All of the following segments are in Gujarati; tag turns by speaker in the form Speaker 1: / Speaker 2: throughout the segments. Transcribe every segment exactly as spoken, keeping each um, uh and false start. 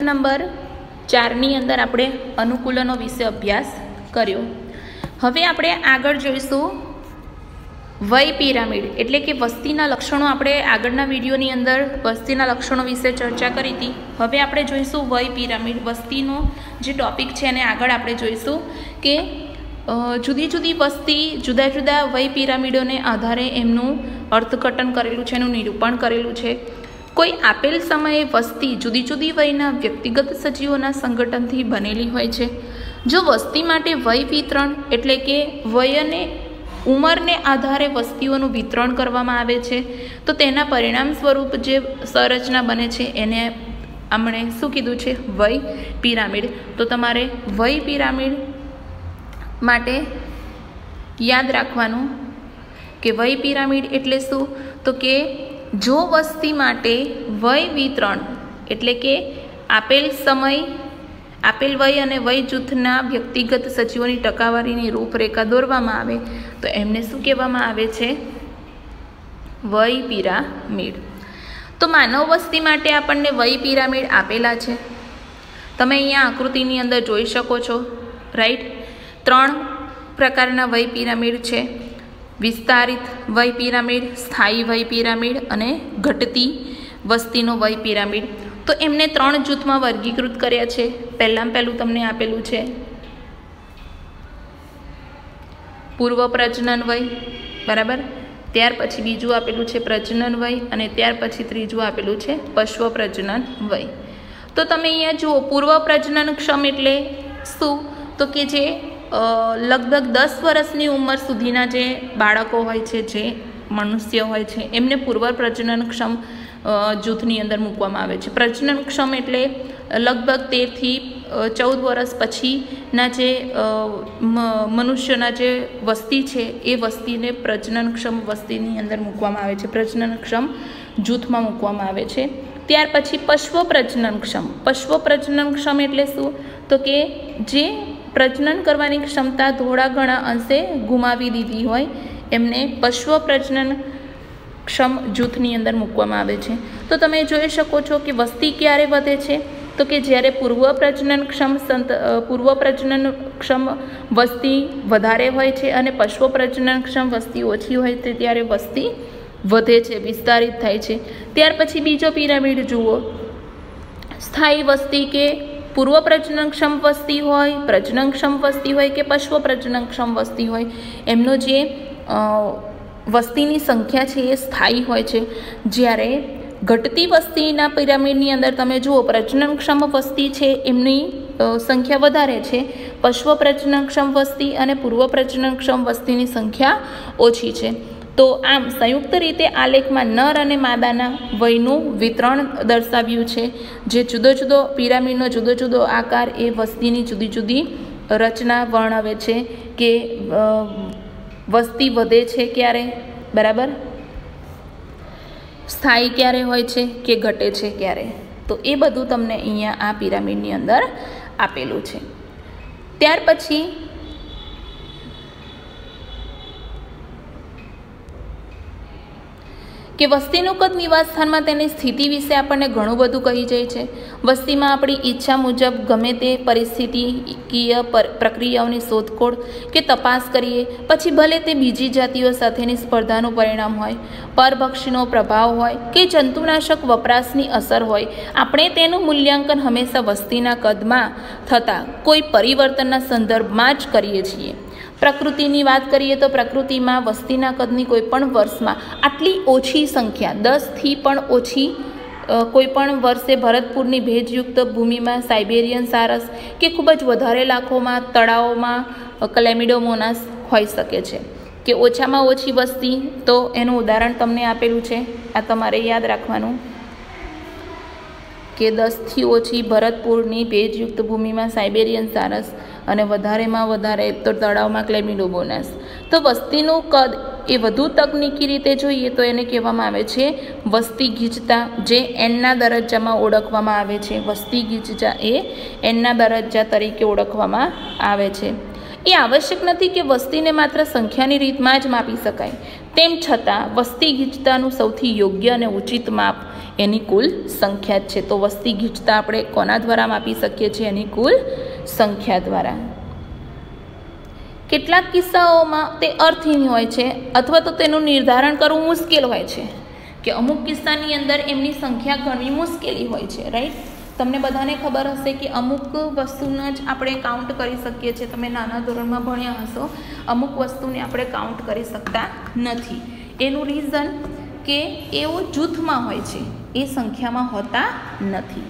Speaker 1: नंबर चारनी अंदर આપણે અનુકૂલનો વિશે અભ્યાસ કર્યો। હવે આપણે આગળ જોઈશું વય પિરામિડ એટલે કે વસ્તીના લક્ષણો। આપણે આગળના વિડીયોની અંદર વસ્તીના લક્ષણો વિશે ચર્ચા કરી હતી। હવે આપણે જોઈશું વય પિરામિડ, વસ્તીનો જે ટોપિક છે એને આગળ આપણે જોઈશું કે જુદી જુદી વસ્તી જુદા જુદા વય પિરામિડોને આધારે એમનું અર્થઘટન કરેલું છે, એનું નિરૂપણ કરેલું છે। કોઈ આપેલ સમયે વસ્તી જુદી જુદી વયના વ્યક્તિગત સજીવોના સંગઠનથી બનેલી હોય છે। જો વસ્તી માટે વય વિતરણ એટલે કે વયને ઉંમરને આધારે વસ્તીઓનું વિતરણ કરવામાં આવે છે તો તેના પરિણામ સ્વરૂપ જે સંરચના બને છે એને આપણે શું કીધું છે? વય પિરામિડ। તો તમારે વય પિરામિડ માટે યાદ રાખવાનું કે વય પિરામિડ એટલે શું? તો કે જો વસ્તી માટે વય વિતરણ એટલે કે આપેલ સમય આપેલ વય અને વય જૂથના વ્યક્તિગત સજીવોની ટકાવારીની રૂપરેખા દોરવામાં આવે તો એમને શું કહેવામાં આવે છે? વય પિરામિડ। તો માનવ વસ્તી માટે આપણને વય પિરામિડ આપેલા છે, તમે અહીંયા આકૃતિની અંદર જોઈ શકો છો, રાઈટ। ત્રણ પ્રકારના વય પિરામિડ છે, વિસ્તારિત વય પિરામિડ, સ્થાયી વય પિરામિડ અને ઘટતી વસ્તીનો વય પિરામિડ। તો એમને ત્રણ જૂથમાં વર્ગીકૃત કર્યા છે। પહેલાં પહેલું તમને આપેલું છે પૂર્વ પ્રજનન વય, બરાબર। ત્યાર પછી બીજું આપેલું છે પ્રજનન વય અને ત્યાર પછી ત્રીજું આપેલું છે પશ્વ પ્રજનન વય। તો તમે અહીંયા જુઓ, પૂર્વ પ્રજનન ક્ષમ એટલે શું? તો કે જે લગભગ દસ વર્ષની ઉંમર સુધીના જે બાળકો હોય છે, જે મનુષ્ય હોય છે, એમને પૂર્વ પ્રજનનક્ષમ જૂથની અંદર મૂકવામાં આવે છે। પ્રજનનક્ષમ એટલે લગભગ તેરથી ચૌદ વર્ષ પછીના જે મનુષ્યના જે વસ્તી છે એ વસ્તીને પ્રજનનક્ષમ વસ્તીની અંદર મૂકવામાં આવે છે, પ્રજનનક્ષમ જૂથમાં મૂકવામાં આવે છે। ત્યાર પછી પશ્વ પ્રજનનક્ષમ, પશ્વ પ્રજનનક્ષમ એટલે શું? તો કે જે પ્રજનન કરવાની ક્ષમતા થોડા ઘણા અંશે ગુમાવી દીધી હોય એમને પશ્વ પ્રજનન ક્ષમ જૂથની અંદર મૂકવામાં આવે છે। તો તમે જોઈ શકો છો કે વસ્તી ક્યારે વધે છે? તો કે જ્યારે પૂર્વ પ્રજનનક્ષમ સંત પૂર્વ પ્રજનનક્ષમ વસ્તી વધારે હોય છે અને પશ્વ પ્રજનનક્ષમ વસ્તી ઓછી હોય છે ત્યારે વસ્તી વધે છે, વિસ્તારિત થાય છે। ત્યાર પછી બીજો પિરામિડ જુઓ, સ્થાયી વસ્તી કે પૂર્વ પ્રજનનક્ષમ વસ્તી હોય, પ્રજનનક્ષમ વસ્તી હોય કે પશ્વ પ્રજનનક્ષમ વસ્તી હોય, એમનો જે વસ્તીની સંખ્યા છે એ સ્થાયી હોય છે। જ્યારે ઘટતી વસ્તીના પિરામિડની અંદર તમે જુઓ, પ્રજનનક્ષમ વસ્તી છે એમની સંખ્યા વધારે છે, પશ્વ પ્રજનનક્ષમ વસ્તી અને પૂર્વ પ્રજનનક્ષમ વસ્તીની સંખ્યા ઓછી છે। તો આમ સંયુક્ત રીતે આલેખમાં નર અને માદાના વયનું વિતરણ દર્શાવ્યું છે। જે જુદો જુદો પિરામિડનો જુદો જુદો આકાર એ વસ્તીની જુદી જુદી રચના વર્ણવે છે કે વસ્તી વધે છે ક્યારે, બરાબર, સ્થાયી ક્યારે હોય છે કે ઘટે છે ક્યારે। તો એ બધું તમને અહીંયા આ પિરામિડની અંદર આપેલું છે। ત્યાર પછી કે વસ્તીનું કદ નિવાસ સ્થાનમાં તેની સ્થિતિ વિશે આપણને ઘણું બધું કહી જાય છે। વસ્તીમાં આપણી ઈચ્છા મુજબ ગમે તે પરિસ્થિતિકીય પ્રક્રિયાઓની શોધખોળ કે તપાસ કરીએ, પછી ભલે તે બીજી જાતિઓ સાથેની સ્પર્ધાનું પરિણામ હોય, પરભક્ષીનો પ્રભાવ હોય કે જંતુનાશક વપરાશની અસર હોય, આપણે તેનું મૂલ્યાંકન હંમેશા વસ્તીના કદમાં થતા કોઈ પરિવર્તનના સંદર્ભમાં જ કરીએ છીએ। પ્રકૃતિની વાત કરીએ તો પ્રકૃતિમાં વસ્તીના કદની કોઈ પણ વર્ષમાં આટલી ઓછી સંખ્યા, દસથી પણ ઓછી કોઈ પણ વર્ષે ભરતપુરની ભેજયુક્ત ભૂમિમાં સાઇબેરિયન સારસ કે ખૂબ જ વધારે લાખોમાં તળાવોમાં ક્લેમિડોમોનાસ હોઈ શકે છે કે ઓછામાં ઓછી વસ્તી। તો એનું ઉદાહરણ તમને આપેલું છે, આ તમારે યાદ રાખવાનું કે દસથી ઓછી ભરતપુરની ભેજયુક્ત ભૂમિમાં સાઇબેરિયન સારસ અને વધારેમાં વધારે તો તળાવમાં ક્લેમિડોમોનાસ। તો વસ્તીનું કદ એ વધુ તકનીકી રીતે જોઈએ તો એને કહેવામાં આવે છે વસ્તી ગીચતા, જે એનના દરજ્જામાં ઓળખવામાં આવે છે। વસ્તી ગીચતા એ એનના દરજ્જા તરીકે ઓળખવામાં આવે છે। એ આવશ્યક નથી કે વસ્તીને માત્ર સંખ્યાની રીતમાં જ માપી શકાય, તેમ છતાં વસ્તી ગીચતાનું સૌથી યોગ્ય અને ઉચિત માપ એની કુલ સંખ્યા જ છે. તો વસ્તી ગીચતા આપણે કોના દ્વારા માપી શકીએ છીએ? એની કુલ સંખ્યા દ્વારા. કેટલાક કિસ્સાઓમાં તે અર્થહીન હોય છે અથવા તો તેનું નિર્ધારણ કરવું મુશ્કેલ હોય છે, કે અમુક કિસ્સાની અંદર એમની સંખ્યા ગણવી મુશ્કેલી હોય છે. રાઈટ, તમને બધાને ખબર હશે કે અમુક વસ્તુને જ આપણે કાઉન્ટ કરી શકીએ છીએ. તમે નાના ધોરણમાં ભણ્યા હશો, અમુક વસ્તુને આપણે કાઉન્ટ કરી શકતા નથી. એનું રીઝન કે એઓ જૂથમાં હોય છે, એ સંખ્યામાં હોતા નથી.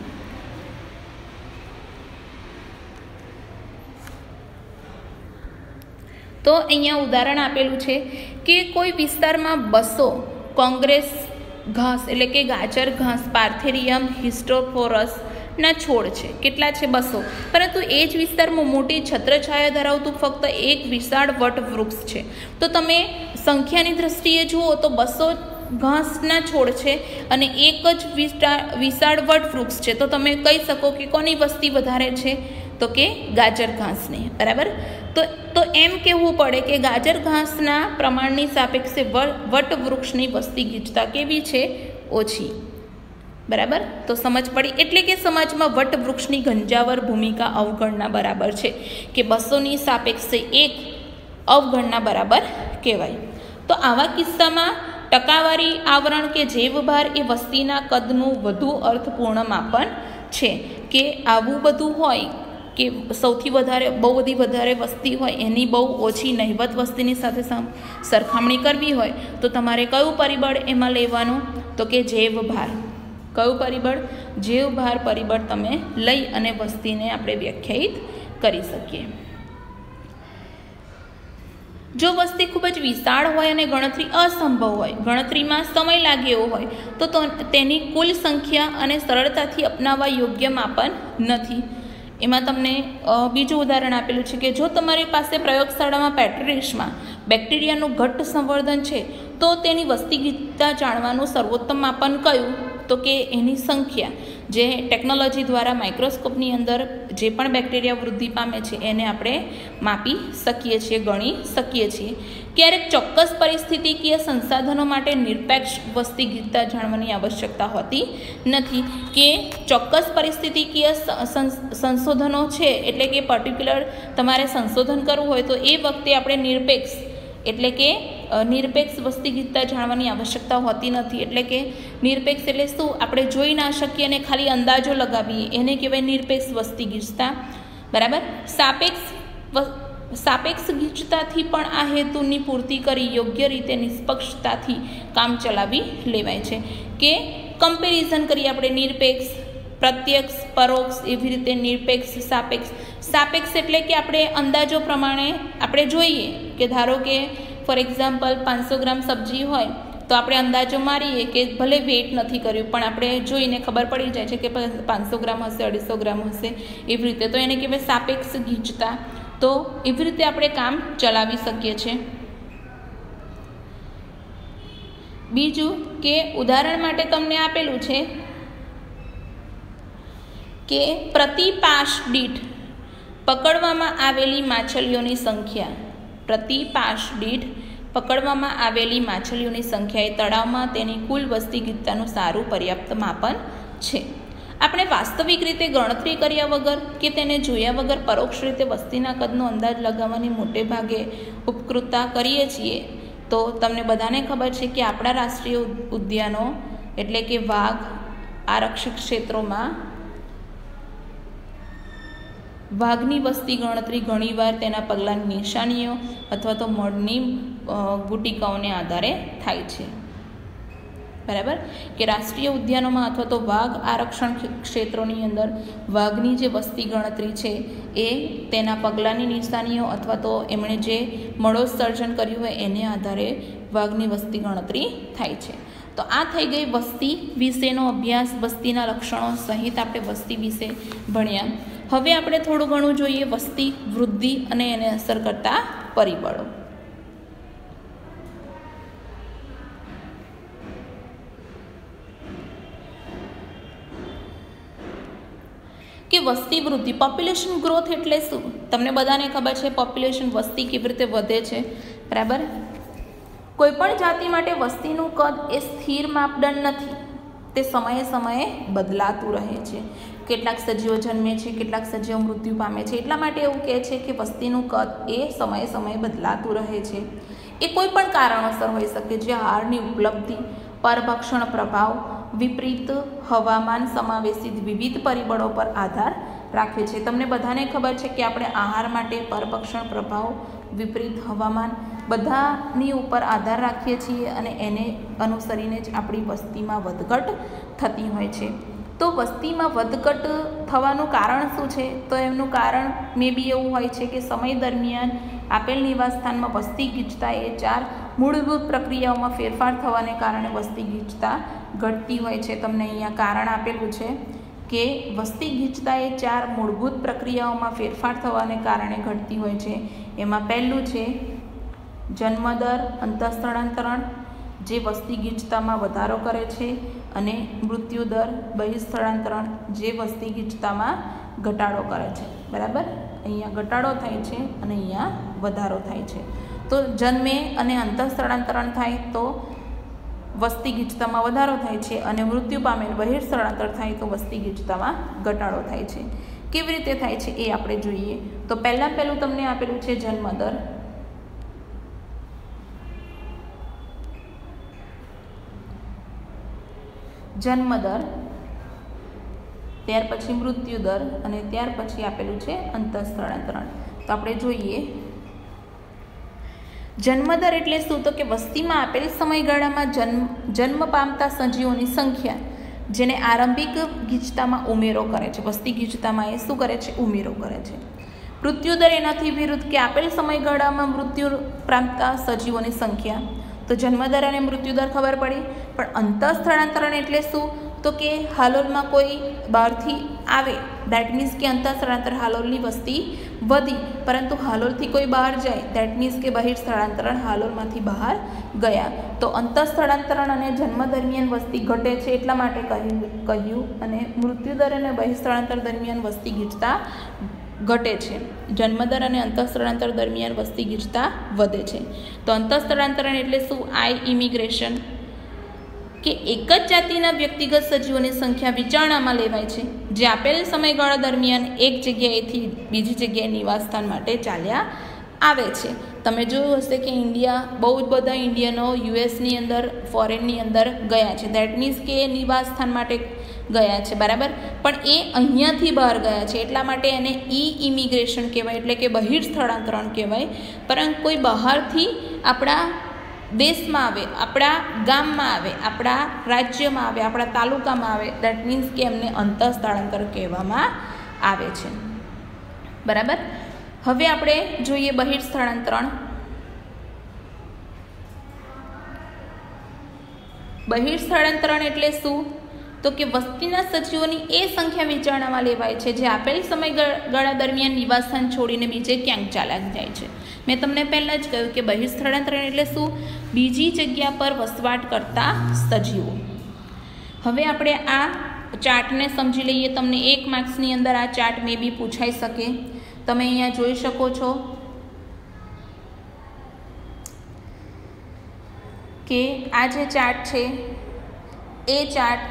Speaker 1: તો અહીંયા ઉદાહરણ આપેલું છે કે કોઈ વિસ્તારમાં બસો કોંગ્રેસ ઘાસ એટલે કે ગાજર ઘાસ, પાર્થેરિયમ હિસ્ટોફોરસ ના છોડ છે. કેટલા છે? બસો. પરંતુ એ જ વિસ્તારમાં મોટી છત્રછાયા ધરાવતું ફક્ત એક વિશાળ વટ વૃક્ષ છે. તો તમે સંખ્યાની દ્રષ્ટિએ જુઓ તો બસો ઘાસના છોડ છે અને એક જ વિશાળ વટ વૃક્ષ છે. તો તમે કહી શકો કે કોની વસ્તી વધારે છે? તો કે ગાજર ઘાસની. બરાબર. તો તો એમ કહેવું પડે કે ગાજર ઘાસના પ્રમાણની સાપેક્ષે વટ વૃક્ષની વસ્તી ગીચતા કેવી છે? ઓછી. બરાબર. તો સમજ પડી. એટલે કે સમાજમાં વટ વૃક્ષની ગંજાવર ભૂમિકા અવગણના બરાબર છે, કે બસોની સાપેક્ષે એક અવગણના બરાબર કહેવાય. તો આવા કિસ્સામાં ટકાવારી આવરણ કે જૈવભાર એ વસ્તીના કદનું વધુ અર્થપૂર્ણ માપન છે. કે આવું બધું હોય કે સૌથી વધારે બહુ બધી વધારે વસ્તી હોય એની બહુ ઓછી નહિવત વસ્તીની સાથે સરખામણી કરવી હોય તો તમારે કયું પરિબળ એમાં લેવાનું? તો કે જૈવભાર. કયું પરિબળ? જૈવભાર પરિબળ તમે લઈ અને વસ્તીને આપણે વ્યાખ્યાયિત કરી શકીએ. જો વસ્તી ખૂબ જ વિશાળ હોય અને ગણતરી અસંભવ હોય, ગણતરીમાં સમય લાગે એવો હોય, તો તેની કુલ સંખ્યા અને સરળતાથી અપનાવવા યોગ્ય માપન નથી. એમાં તમને બીજું ઉદાહરણ આપેલું છે કે જો તમારી પાસે પ્રયોગશાળામાં પેટ્રી બેક્ટેરિયાનું ઘટ્ટ સંવર્ધન છે તો તેની વસ્તી ગીચતા જાણવાનું સર્વોત્તમ માપન કયું? તો કે એની સંખ્યા. જે ટેકનોલોજી દ્વારા માઇક્રોસ્કોપની અંદર જે પણ બેક્ટેરિયા વૃદ્ધિ પામે છે એને આપણે માપી શકીએ છીએ, ગણી શકીએ છીએ. ક્યારેક ચોક્કસ પરિસ્થિતિકીય સંસાધનો માટે નિરપેક્ષ વસ્તી ગીચતા જાણવાની આવશ્યકતા હોતી નથી. કે ચોક્કસ પરિસ્થિતિકીય સંશોધનો છે, એટલે કે પર્ટિક્યુલર તમારે સંશોધન કરવું હોય તો એ વખતે આપણે નિરપેક્ષ એટલે કે નિરપેક્ષ વસ્તી ગીચતા જાણવાની આવશ્યકતા હોતી નથી. એટલે કે નિરપેક્ષ એટલે શું? આપણે જોઈ ના શકીએ અને ખાલી અંદાજો લગાવીએ, એને કહેવાય નિરપેક્ષ વસ્તી ગીચતા. બરાબર. સાપેક્ષ સાપેક્ષ ગીચતાથી પણ આ હેતુની પૂર્તિ કરી યોગ્ય રીતે નિષ્પક્ષતાથી કામ ચલાવી લેવાય છે. કે કમ્પેરિઝન કરીએ આપણે નિરપેક્ષ, પ્રત્યક્ષ, પરોક્ષ, એવી રીતે નિરપેક્ષ, સાપેક્ષ. સાપેક્ષ એટલે કે આપણે અંદાજો પ્રમાણે આપણે જોઈએ કે ધારો કે ફોર એક્ઝામ્પલ પાંચસો ગ્રામ સબ્જી હોય તો આપણે અંદાજો મારીએ કે ભલે વેઇટ નથી કર્યું પણ આપણે જોઈને ખબર પડી જાય છે કે પાંચસો ગ્રામ હશે, અઢીસો ગ્રામ હશે, એવી રીતે. તો એને કહેવાય સાપેક્ષ ગીચતા. તો એવી રીતે આપણે કામ ચલાવી શકીએ છીએ. બીજું કે ઉદાહરણ માટે તમને આપેલું છે કે પ્રતિ પાશ દીઠ પકડવામાં આવેલી માછલીઓની સંખ્યા પ્રતિ પાશ દીઠ પકડવામાં આવેલી માછલીઓની સંખ્યા એ તળાવમાં તેની કુલ વસ્તી ગીચતાનું સારું પર્યાપ્ત માપન છે. આપણે વાસ્તવિક રીતે ગણતરી કર્યા વગર કે તેને જોયા વગર પરોક્ષ રીતે વસ્તીના કદનો અંદાજ લગાવવાની મોટે ભાગે ઉપકૃતતા કરીએ છીએ. તો તમને બધાને ખબર છે કે આપણા રાષ્ટ્રીય ઉદ્યાનો એટલે કે વાઘ આરક્ષિત ક્ષેત્રોમાં વાઘની વસ્તી ગણતરી ઘણીવાર તેના પગલાંની નિશાનીઓ અથવા તો મળની ગુટિકાઓને આધારે થાય છે. બરાબર. કે રાષ્ટ્રીય ઉદ્યાનોમાં અથવા તો વાઘ આરક્ષણ ક્ષેત્રોની અંદર વાઘની જે વસ્તી ગણતરી છે એ તેના પગલાંની નિશાનીઓ અથવા તો એમણે જે મળો સર્જન કર્યું હોય એને આધારે વાઘની વસ્તી ગણતરી થાય છે. તો આ થઈ ગઈ વસ્તી વિશેનો અભ્યાસ, વસ્તીના લક્ષણો સહિત આપણે વસ્તી વિશે ભણ્યા. હવે આપણે થોડું ઘણું જોઈએ વસ્તી વૃદ્ધિ અને એને અસર કરતા પરિબળો. કે વસ્તી વૃદ્ધિ, પોપ્યુલેશન ગ્રોથ એટલે શું? તમને બધાને ખબર છે પોપ્યુલેશન વસ્તી કેવી રીતે વધે છે. બરાબર. કોઈ પણ જાતિ માટે વસ્તીનું કદ એ સ્થિર માપદંડ નથી. તે સમયે સમયે બદલાતું રહે છે. કેટલાક સજીવો જન્મે છે, કેટલાક સજીવો મૃત્યુ પામે છે. એટલા માટે એવું કહે છે કે વસ્તીનું કદ એ સમયે સમયે બદલાતું રહે છે. એ કોઈ પણ કારણોસર હોઈ શકે, જે આહારની ઉપલબ્ધિ, પરભક્ષણ પ્રભાવ, વિપરીત હવામાન સમાવેશિત વિવિધ પરિબળો પર આધાર રાખે છે. તમને બધાને ખબર છે કે આપણે આહાર માટે પરભક્ષણ પ્રભાવ, વિપરીત હવામાન બધાની ઉપર આધાર રાખીએ છીએ અને એને અનુસરીને જ આપણી વસ્તીમાં વધઘટ થતી હોય છે. તો વસ્તીમાં વધઘટ થવાનું કારણ શું છે? તો એમનું કારણ મે બી એવું હોય છે કે સમય દરમિયાન આપેલ નિવાસસ્થાનમાં વસ્તી ગીચતા એ ચાર મૂળભૂત પ્રક્રિયાઓમાં ફેરફાર થવાને કારણે વસ્તી ગીચતા ઘટતી હોય છે. તમને અહીંયા કારણ આપેલું છે કે વસ્તી ગીચતા એ ચાર મૂળભૂત પ્રક્રિયાઓમાં ફેરફાર થવાને કારણે ઘટતી હોય છે. એમાં પહેલું છે જન્મદર અંતઃસ્થળાંતરણ, જે વસ્તી ગીચતામાં વધારો કરે છે, અને મૃત્યુદર બહિઃસ્થળાંતરણ, જે વસ્તી ગીચતામાં ઘટાડો કરે છે. બરાબર, અહીંયા ઘટાડો થાય છે અને અહીંયા વધારો થાય છે. તો જન્મે અને અંતઃસ્થળાંતરણ થાય તો વસ્તી ગીચતામાં વધારો થાય છે, અને મૃત્યુ પામેલ બહિઃસ્થળાંતર થાય તો વસ્તી ગીચતામાં ઘટાડો થાય છે. કેવી રીતે થાય છે એ આપણે જોઈએ. તો પહેલાં પહેલું તમને આપેલું છે જન્મદર. જન્મદર, ત્યાર પછી મૃત્યુદર અને ત્યાર પછી આપેલું છે અંતઃસ્થળાંતરણ. તો આપણે જોઈએ જન્મદર એટલે શું? તો કે વસ્તીમાં આપેલ સમયગાળામાં જન્મ જન્મ પામતા સજીવોની સંખ્યા, જેને આરંભિક ગીચતામાં ઉમેરો કરે છે. વસ્તી ગીચતામાં એ શું કરે છે? ઉમેરો કરે છે. મૃત્યુદર એનાથી વિરુદ્ધ કે આપેલ સમયગાળામાં મૃત્યુ પામતા સજીવોની સંખ્યા. તો જન્મદર અને મૃત્યુદર ખબર પડી, પણ અંતઃસ્થળાંતરણ એટલે શું? તો કે હાલોલમાં કોઈ બહારથી આવે, દેટ મીન્સ કે અંતઃસ્થળાંતર, હાલોલની વસ્તી વધી પરંતુ હાલોલથી કોઈ બહાર જાય, દેટ મીન્સ કે બહિઃસ્થળાંતરણ, હાલોલમાંથી બહાર ગયા. તો અંતઃસ્થળાંતરણ અને જન્મ દરમિયાન વસ્તી ઘટે છે એટલા માટે કહ્યું કહ્યું અને મૃત્યુદર અને બહિઃસ્થળાંતર દરમિયાન વસ્તી ગીચતા ઘટે છે. જન્મદર અને અંતઃસ્થળાંતર દરમિયાન વસ્તી ગીચતા વધે છે. તો અંતઃસ્થળાંતરણ એટલે શું? આઈ ઇમિગ્રેશન, કે એક જ જાતિના વ્યક્તિગત સજીવોની સંખ્યા વિચારણામાં લેવાય છે, જે આપેલ સમયગાળા દરમિયાન એક જગ્યાએથી બીજી જગ્યાએ નિવાસસ્થાન માટે ચાલ્યા આવે છે. તમે જોયું હશે કે ઇન્ડિયા, બહુ જ બધા ઇન્ડિયનો યુએસની અંદર, ફોરેનની અંદર ગયા છે, દેટ મીન્સ કે એ નિવાસસ્થાન માટે ગયા છે. બરાબર, પણ એ અહીંયાથી બહાર ગયા છે એટલા માટે એને ઈ ઇમિગ્રેશન કહેવાય, એટલે કે બહિઃસ્થળાંતરણ કહેવાય. પરંતુ કોઈ બહારથી આપણા દેશમાં આવે, આપણા ગામમાં આવે, આપણા રાજ્યમાં આવે, આપણા તાલુકામાં આવે, દેટ મીન્સ કે એમને અંતઃસ્થળાંતર કહેવામાં આવે છે. બરાબર, હવે આપણે જોઈએ બહિઃસ્થળાંતરણ. બહિઃસ્થળાંતરણ એટલે શું? તો કે વસ્તીના સજીવોની એ સંખ્યા વિચારણામાં લેવાય છે જે આપેલ સમયગાળા દરમિયાન નિવાસસ્થાન છોડીને બીજે ક્યાંક ચાલ્યા જાય છે. મેં તમને પહેલાં જ કહ્યું કે બહિઃસ્થળાંતરણ એટલે શું? બીજી જગ્યા પર વસવાટ કરતા સજીવો. હવે આપણે આ ચાર્ટને સમજી લઈએ. તમને એક માર્ક્સની અંદર આ ચાર્ટ મે બી પૂછાઈ શકે. તમે અહીંયા જોઈ શકો છો કે આ જે ચાર્ટ છે એ ચાર્ટ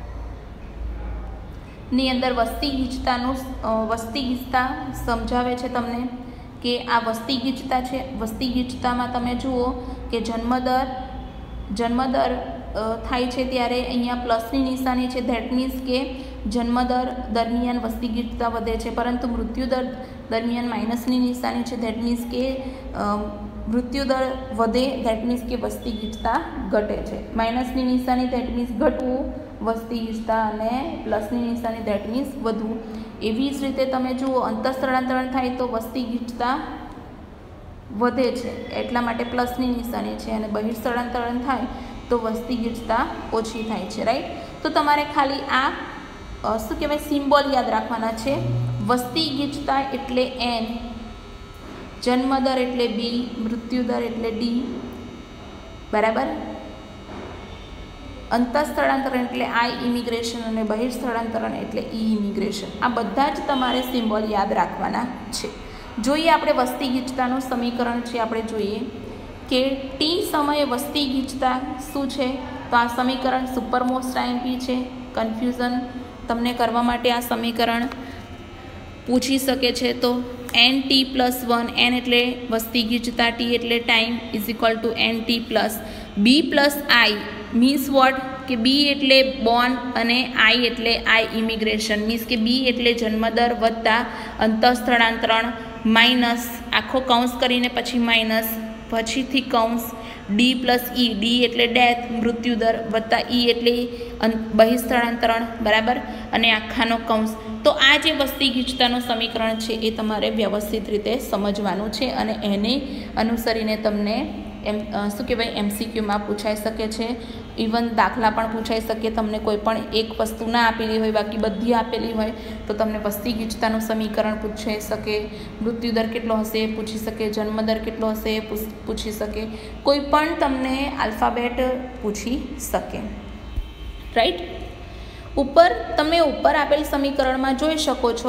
Speaker 1: ની અંદર વસ્તી ગીચતાનું વસ્તી ગીચતા સમજાવે છે તમને કે આ વસ્તી ગીચતા છે. વસ્તી ગીચતામાં તમે જુઓ કે જન્મદર જન્મદર થાય છે ત્યારે અહીંયા પ્લસની નિશાની છે, ધેટ મીન્સ કે જન્મદર દરમિયાન વસ્તી ગીચતા વધે છે, પરંતુ મૃત્યુદર દરમિયાન માઇનસની નિશાની છે, ધેટ મીન્સ કે મૃત્યુદર વધે, ધેટ મીન્સ કે વસ્તી ગીચતા ઘટે છે. માઇનસની નિશાની ધેટ મીન્સ ઘટવું, વસ્તી ગીચતા, અને પ્લસની નિશાની ધેટ મીન્સ વધવું. એવી જ રીતે તમે જુઓ અંતઃસ્થળાંતરણ થાય તો વસ્તી ગીચતા વધે છે એટલા માટે પ્લસની નિશાની છે, અને બહિઃસ્થળાંતરણ થાય તો વસ્તી ગીચતા ઓછી થાય છે. રાઈટ, તો તમારે ખાલી આ શું કહેવાય સિમ્બોલ યાદ રાખવાના છે. વસ્તી ગીચતા એટલે એન, જન્મદર એટલે બી, મૃત્યુદર એટલે ડી. બરાબર, અંતઃસ્થળાંતરણ એટલે આઈ ઇમિગ્રેશન અને બહિઃસ્થળાંતરણ એટલે ઈ ઇમિગ્રેશન. આ બધા જ તમારે સિમ્બોલ યાદ રાખવાના છે. જોઈએ આપણે વસ્તી ગીચતાનું સમીકરણ છે. આપણે જોઈએ કે ટી સમયે વસ્તી ગીચતા શું છે? તો આ સમીકરણ સુપર મોસ્ટ આઈએમપી છે. કન્ફ્યુઝન તમને કરવા માટે આ સમીકરણ પૂછી શકે છે. તો N T plus one, N એટલે વસ્તી ગીચતા, ટી એટલે time, is equal to N T plus B plus I means what કે બી એટલે બોર્ન અને આઈ એટલે આઈ ઇમિગ્રેશન મીન્સ કે બી એટલે જન્મદર વત્તા અંતઃસ્થળાંતરણ માઇનસ આખો કૌંસ કરીને પછી માઇનસ પછીથી કૌંસ ડી પ્લસ ઈ, ડી એટલે ડેથ મૃત્યુદર વત્તા ઈ એટલે બહિસ્થળાંતરણ બરાબર અને આખાનો કૌંસ. તો આ જે વસ્તી ગીચતાનું સમીકરણ છે એ તમારે વ્યવસ્થિત રીતે સમજવાનું છે અને એને અનુસરીને તમને એમ શું કહેવાય એમસીક્યુમાં પૂછાઈ શકે છે. ઇવન દાખલા પણ પૂછાઈ શકે. તમને કોઈ પણ એક વસ્તુ ના આપેલી હોય બાકી બધી આપેલી હોય તો તમને વસ્તી ગીચતાનું સમીકરણ પૂછાઈ શકે, મૃત્યુદર કેટલો હશે એ પૂછી શકે, જન્મદર કેટલો હશે એ પૂછી શકે, કોઈ પણ તમને આલ્ફાબેટ પૂછી શકે. રાઈટ. ઉપર તમે ઉપર આપેલ સમીકરણમાં જોઈ શકો છો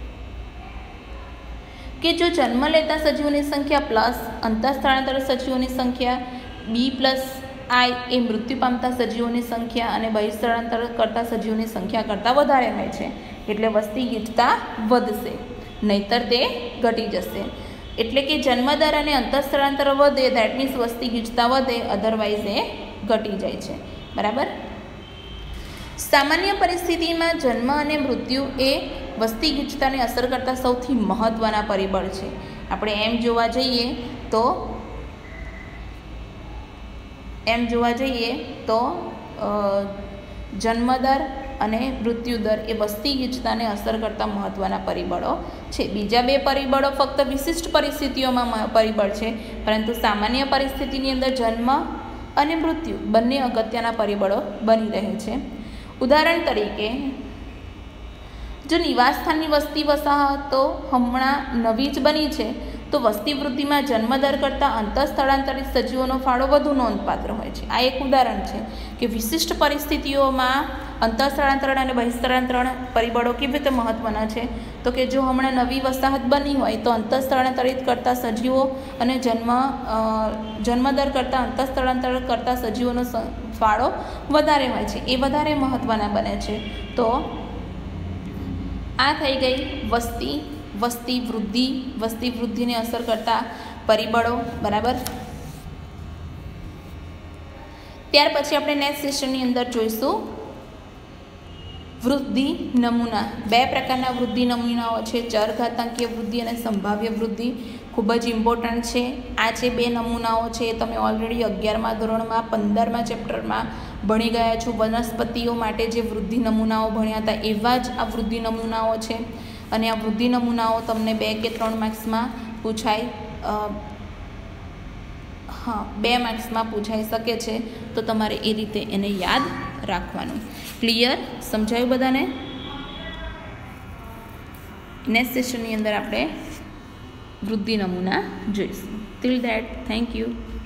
Speaker 1: કે જો જન્મ લેતા સજીવોની સંખ્યા પ્લસ અંતઃસ્થળાંતર સજીવોની સંખ્યા બી પ્લસ આઈ એ મૃત્યુ પામતા સજીવોની સંખ્યા અને બહિસ્થળાંતર કરતા સજીવોની સંખ્યા કરતાં વધારે હોય છે એટલે વસ્તી ગીચતા વધશે, નહીતર તે ઘટી જશે. એટલે કે જન્મદર અને અંતઃસ્થળાંતર વધે દેટ મીન્સ વસ્તી ગીચતા વધે, અધરવાઇઝ એ ઘટી જાય છે. બરાબર. સામાન્ય પરિસ્થિતિમાં જન્મ અને મૃત્યુ એ વસ્તી ગીચતાને અસર કરતા સૌથી મહત્ત્વના પરિબળ છે. આપણે એમ જોવા જઈએ તો એમ જોવા જઈએ તો જન્મદર અને મૃત્યુદર એ વસ્તી ગીચતાને અસર કરતા મહત્ત્વના પરિબળો છે. બીજા બે પરિબળો ફક્ત વિશિષ્ટ પરિસ્થિતિઓમાં પરિબળ છે, પરંતુ સામાન્ય પરિસ્થિતિની અંદર જન્મ અને મૃત્યુ બંને અગત્યના પરિબળો બની રહે છે. ઉદાહરણ તરીકે જો નિવાસસ્થાનની વસ્તી વસાહતો હમણાં નવી જ બની છે તો વસ્તી વૃદ્ધિમાં જન્મદર કરતાં અંતઃસ્થળાંતરિત સજીવોનો ફાળો વધુ નોંધપાત્ર હોય છે. આ એક ઉદાહરણ છે કે વિશિષ્ટ પરિસ્થિતિઓમાં અંતઃસ્થળાંતરણ અને બહિસ્થળાંતરણ પરિબળો કેવી રીતે મહત્ત્વના છે. તો કે જો હમણાં નવી વસાહત બની હોય તો અંતઃસ્થળાંતરિત કરતા સજીવો અને જન્મ જન્મદર કરતાં અંતઃસ્થળાંતર કરતા સજીવોનો ફાળો વધારે હોય છે, એ વધારે મહત્ત્વના બને છે. તો આ થઈ ગઈ વસ્તી વસ્તી વૃદ્ધિ વસ્તી વૃદ્ધિને અસર કરતા પરિબળો. બરાબર. ત્યાર પછી આપણે નેક્સ્ટ સેશનની અંદર જોઈશું વૃદ્ધિ નમૂના. બે પ્રકારના વૃદ્ધિ નમૂનાઓ છે, ચરઘાતાંકીય વૃદ્ધિ અને સંભાવ્ય વૃદ્ધિ. ખૂબ જ ઇમ્પોર્ટન્ટ છે. આ જે બે નમૂનાઓ છે એ તમે ઓલરેડી અગિયારમા ધોરણમાં પંદરમા ચેપ્ટરમાં ભણી ગયા છો. વનસ્પતિઓ માટે જે વૃદ્ધિ નમૂનાઓ ભણ્યા હતા એવા જ આ વૃદ્ધિ નમૂનાઓ છે અને આ વૃદ્ધિ નમૂનાઓ તમને બે કે ત્રણ માર્ક્સમાં પૂછાય હા બે માર્ક્સમાં પૂછાઈ શકે છે. તો તમારે એ રીતે એને યાદ રાખવાનું. ક્લિયર? સમજાયું બધાને? નેક્સ્ટ સેશનની અંદર આપણે વૃદ્ધિ નમૂના જોઈશું. Till that thank you.